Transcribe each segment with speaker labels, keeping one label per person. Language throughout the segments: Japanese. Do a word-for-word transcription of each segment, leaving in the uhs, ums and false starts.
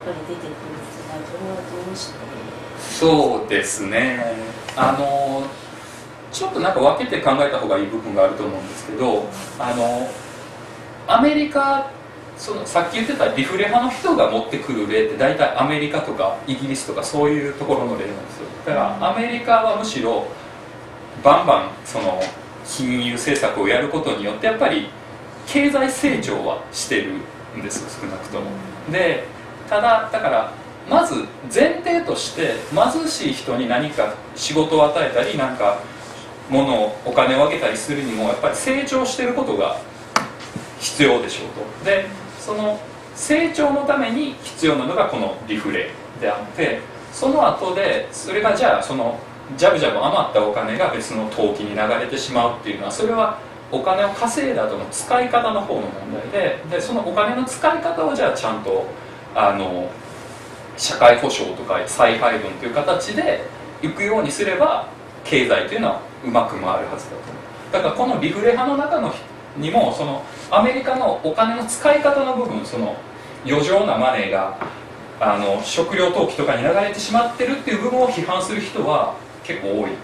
Speaker 1: ぱり出てくるんですが、それはどうして？
Speaker 2: そうですね、あのちょっとなんか分けて考えた方がいい部分があると思うんですけど、あのアメリカ、そのさっき言ってたリフレ派の人が持ってくる例って大体アメリカとかイギリスとかそういうところの例なんですよ。だからアメリカはむしろバンバンその金融政策をやることによってやっぱり経済成長はしてるんです、少なくとも。でただだからまず前提として貧しい人に何か仕事を与えたりなんか物をお金をあげたりするにもやっぱり成長してることが必要でしょうと。でその成長のために必要なのがこのリフレであって、その後でそれがじゃあそのジャブジャブ余ったお金が別の投機に流れてしまうっていうのは、それはお金を稼いだ後の使い方の方の問題で、でそのお金の使い方をじゃあちゃんとあの社会保障とか再配分という形でいくようにすれば経済というのはうまく回るはずだと。だからこのリフレ派の中のにもそのアメリカのお金の使い方の部分、その余剰なマネーがあの食料投機とかに流れてしまってるっていう部分を批判する人は結構多いとは思います、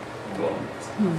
Speaker 2: うん、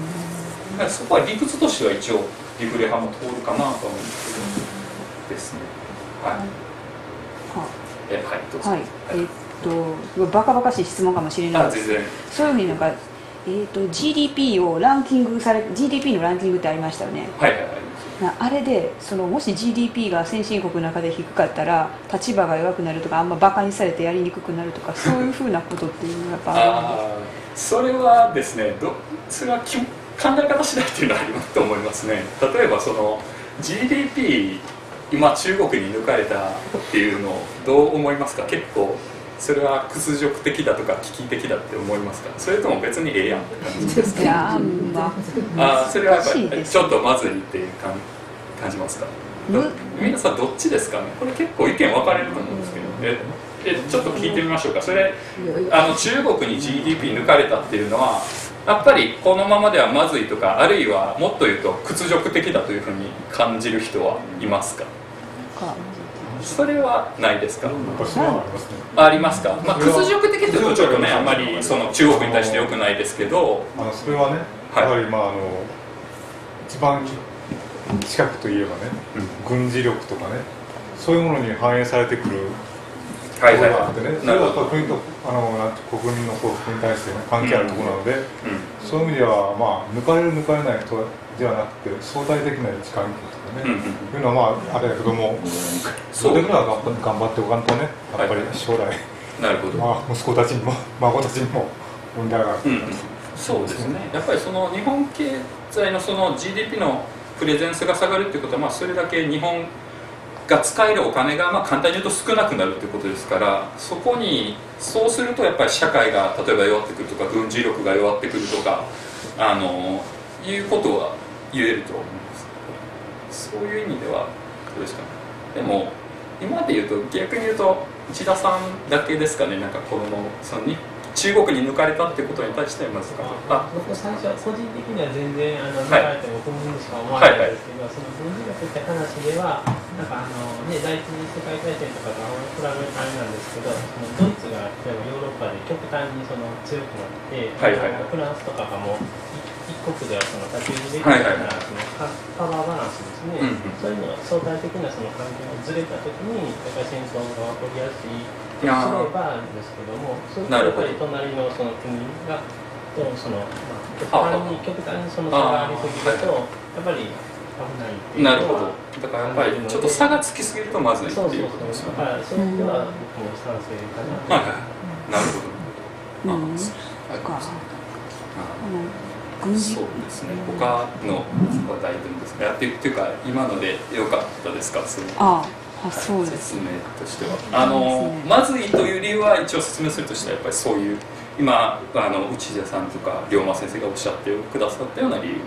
Speaker 2: だからそこは理屈としては一応リフレ派も通るかなと思うんですけどですね。はい、はえはいどうぞ。はい、
Speaker 3: えー、っとバカバカしい質問かもしれないです。そういうふうになんか、えー、と ジーディーピー をランキングされ ジーディーピー のランキングってありましたよね。
Speaker 2: はいはいはい。
Speaker 3: あれでそのもし ジーディーピー が先進国の中で低かったら立場が弱くなるとか、あんまバカにされてやりにくくなるとか、そういうふうなことっていうのがやっぱあるん
Speaker 2: です。それはですね、どそれは考え方次第っていうのはありますと思いますね。例えばその ジーディーピー 今中国に抜かれたっていうのをどう思いますか？結構それは屈辱的だとか危機的だって思いますか？それとも別にええやんって感じですか？
Speaker 3: いやー、ま
Speaker 2: あ、それはやっぱりちょっとまずいっていう感じますか？皆さんどっちですかね？これ結構意見分かれると思うんですけど、ええちょっと聞いてみましょうか。それあの中国に ジーディーピー 抜かれたっていうのはやっぱりこのままではまずいとか、あるいはもっと言うと屈辱的だというふうに感じる人はいますか？それはないですか？ありますか？まあ、屈辱的というとちょっとね、あんまりその中国に対して良くないですけど、
Speaker 4: あのそれはね、やはりまああの一番近くといえばね、うん、軍事力とかね、そういうものに反映されてくるところがあってね、それはやっぱ国とあのなんて国民の幸福に対して、ね、関係あるところなので、うんうん、そういう意味ではまあ抜かれる抜かれないとではなくて相対的な位置関係とかね、うんうん、いうのはまああれだけども、それぐらいは頑張っておかんとね、やっぱり将来、はい、
Speaker 2: なるほど、
Speaker 4: まあ、息子たちにも孫たちにも問題がある、うん、
Speaker 2: そうですね。やっぱりその日本経済のその ジーディーピー のプレゼンスが下がるっていうことは、まあ、それだけ日本が使えるお金がまあ簡単に言うと少なくなるということですから、そこにそうするとやっぱり社会が例えば弱ってくるとか軍事力が弱ってくるとかあのいうことは言えると思います。そういう意味ではどうですかね。でも今で言うと逆に言うと内田さんだけですかね、なんかこのその中国に抜かれたってことに対してはまずか、
Speaker 5: あ、僕最初は個人的には全然あの抜かれても不問にしか思わないんですけど、はいはい、その軍事力って話ではなんかあの、ね、第一次世界大戦とかと比べるあれなんですけど、そのドイツが例えばヨーロッパで極端にその強くなって、はいはいはい、フランスとかがもう一国ではその太刀打ちできないから、そのパワーバランスですね、うんうん、そういうのが相対的なその環境がずれたときにやっぱり戦争が起こりやすいすればですけども、そうするとやっぱり隣のその国がとその、まあ、極端に極端にその差がありすぎるとやっぱり危ないっていうのは。なるほど。だからやっぱりちょっと差がつきすぎるとまずいっていうことですよね。だからそういう意味では僕も賛成かな。はいはい。なるほど。うん。そうですね。他の話題分ですか。やってっていうか今ので良かったですか。その
Speaker 3: ああ。あ、そうです。
Speaker 2: 説明としてはあの、ね、まずいという理由は一応説明するとしてはやっぱりそういう今あの内田さんとか龍馬先生がおっしゃってくださったような理由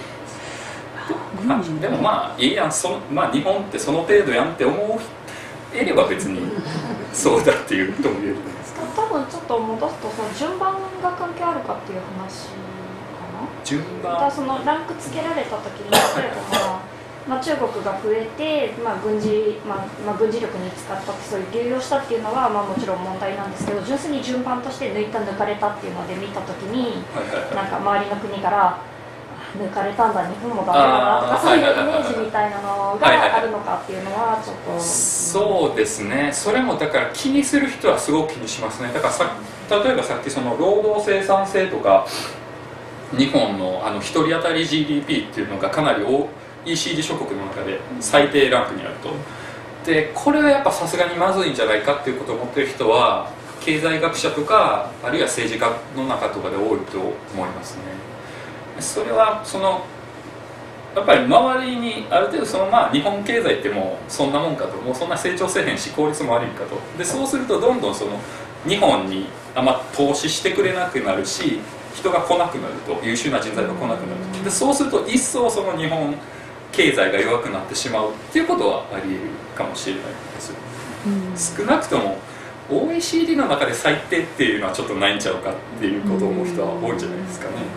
Speaker 2: で, でもまあいいやんその、まあ、日本ってその程度やんって思うえれば別にそうだっていうことも言えるんですけど、
Speaker 6: 多分ちょっと戻すとその順番が関係あるかっていう話かな。
Speaker 2: 順番
Speaker 6: だそのランクつけられた時に例えばまあ、中国が増えて、まあ 軍事まあまあ、軍事力に使ったそういう流用したっていうのは、まあ、もちろん問題なんですけど、純粋に順番として抜いた抜かれたっていうので見たときに、なんか周りの国から抜かれたんだ、日本もダメだなとか、そういうイメージみたいなのがあるのかっていうのはちょっと、
Speaker 2: そうですね、それもだから気にする人はすごく気にしますね。だからさ例えばさっきその労働生産性とか日本のあのひとり当たり ジーディーピー っていうのがかなり イーシーディー 諸国の中で最低ランクにあると。でこれはやっぱさすがにまずいんじゃないかっていうことを思ってる人は経済学者とかあるいは政治家の中とかで多いと思いますね。それはそのやっぱり周りにある程度そのまあ日本経済ってもうそんなもんかと、もうそんな成長せえへんし効率も悪いかと。でそうするとどんどんその日本にあんま投資してくれなくなるし、人が来なくなると、優秀な人材が来なくなると。でそうすると一層その日本経済が弱くなってしまうっていうことはあり得るかもしれないですよ、うん、少なくとも オーイーシーディー の中で最低っていうのはちょっとないんちゃうかっていうことを思う人は多いんじゃないですかね、うん、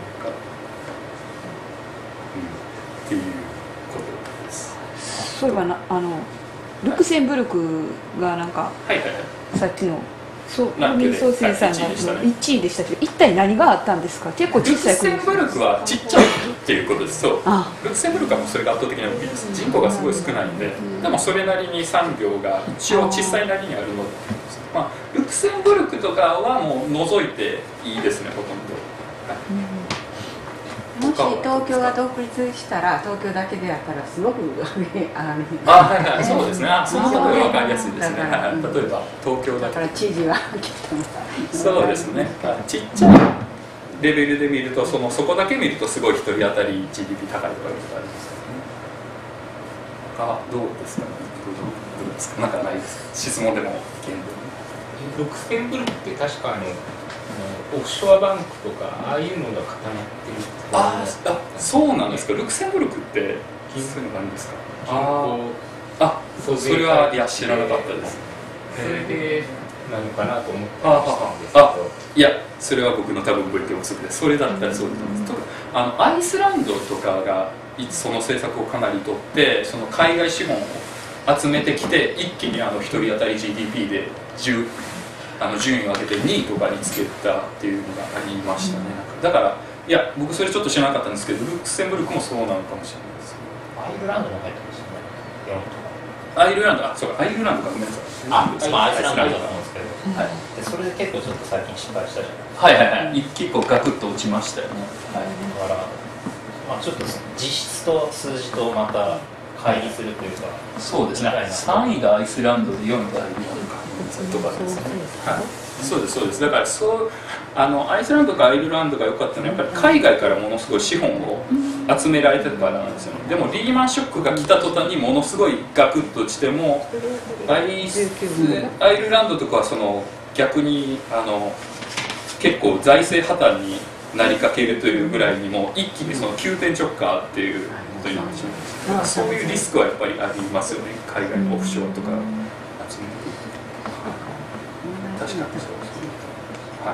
Speaker 2: っていうことです。
Speaker 3: そういえばなあのルクセンブルクがなんか、はいはいはい、さっきのそう国民総生産がいちいでしたけど、一体何があったんですか。結構小さい国。
Speaker 2: ルクセンブルクはちっちゃいっていうことです。そう。ルクセンブルクはもうそれが圧倒的な大きいです。人口がすごい少ないんで、でもそれなりに産業が一応小さいなりにあるので、まあルクセンブルクとかはもう除いていいですね、ほとんど。はい、
Speaker 1: もし東京が独立したら東京だけでやったらすごく
Speaker 2: ああはいはいそうですね。その例えば分かりやすいですね。はい、例えば東京だ
Speaker 1: から知事は
Speaker 2: そうですね。ちっちゃいレベルで見るとそのそこだけ見るとすごい一人当たり ジーディーピー 高いとかいうことありますからね。あどうですかね。どうですか。なんかないですか。質問でも
Speaker 7: ルクセンブルクって確かあのオフショアバンクとかああいうのが固まってる。
Speaker 2: ああそうなんですか。ルクセンブルクってそういうのがあるんですか。
Speaker 7: あ
Speaker 2: あそれはいや知らなかったです。
Speaker 7: それでなのかなと思ってましたんですけど。
Speaker 2: あいやそれは僕の多分覚えておくで、それだったらそうだと思います。あのアイスランドとかがその政策をかなり取ってその海外資本を集めてきて一気にあのひとり当たり ジーディーピー でじゅうあの順位を上げてにいとかにつけたっていうのがありましたね。だからいや僕それちょっと知らなかったんですけどルクセンブルクもそうなのかもしれないです。
Speaker 7: アイルランドも入ってましたね。よんと
Speaker 2: かアイルランドあそうかアイルランドかごめんなさい。
Speaker 7: あ今アイスランドだと思うんですけど、はい、でそれで結構ちょっと最近失敗したじゃ
Speaker 2: ないですか。はいはいはい。結構ガクッと落ちましたよね。はい。
Speaker 7: だからまあちょっと実質と数字とまた乖離するというか。
Speaker 2: そうですね。さんいがアイスランドでよんいがアイルランドか。とかですね。はい。そうですそうです。だからそうあのアイスランドかアイルランドが良かったのはやっぱり海外からものすごい資本を集められてたからなんですよ。でもリーマンショックが来た途端にものすごいガクッと落ちてもアイスアイルランドとかはその逆にあの結構財政破綻になりかけるというぐらいにも一気にその急転直下っていうことになってしまいます。そういうリスクはやっぱりありますよね。海外のオフショアとか集めてくる。確かにそうですね。はい。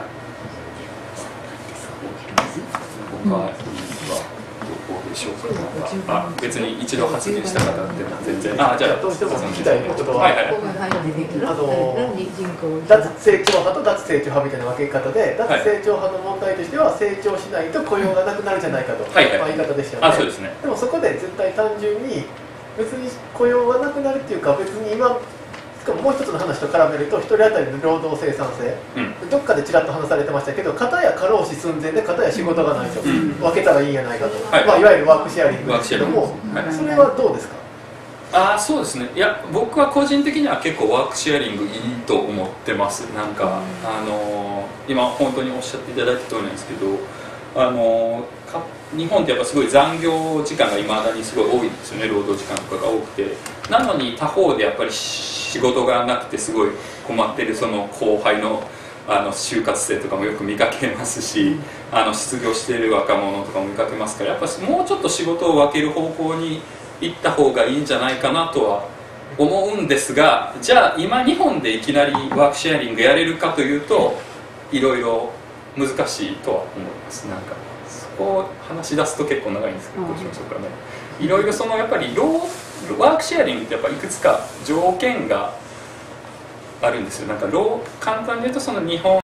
Speaker 2: 僕はどこでしょうか。あ、別に一度発言した方って全然。あ、じゃあ
Speaker 8: どうしても聞きたいことは、はいはい、あの脱成長派と脱成長派みたいな分け方で、脱成長派の問題としては成長しないと雇用がなくなるじゃないかと、はいはい、まあ言い方でしたよね。
Speaker 2: あ、そうですね。
Speaker 8: でもそこで絶対単純に別に雇用がなくなるっていうか別に今しかももう一つの話と絡めると一人当たりの労働生産性、うん、どっかでちらっと話されてましたけど片や過労死寸前で片や仕事がないと、うん、分けたらいいんやないかと、はいまあ、いわゆるワークシェアリングですけども、はい、それはどうですか。
Speaker 2: あそうですね。いや僕は個人的には結構ワークシェアリングいいと思ってます。なんか、うん、あのー、今本当におっしゃっていただいた通りなんですけどあのー日本ってやっぱすごい残業時間がいまだにすごい多いんですよね。労働時間とかが多くてなのに他方でやっぱり仕事がなくてすごい困ってるその後輩のあの就活生とかもよく見かけますしあの失業している若者とかも見かけますからやっぱもうちょっと仕事を分ける方向に行った方がいいんじゃないかなとは思うんですがじゃあ今日本でいきなりワークシェアリングやれるかというといろいろ難しいとは思います。なんかこう話し出すと結構長いんですけどどうしましょうかね。 いろいろそのやっぱりローワークシェアリングってやっぱいくつか条件があるんですよ。なんかロー簡単に言うとその日本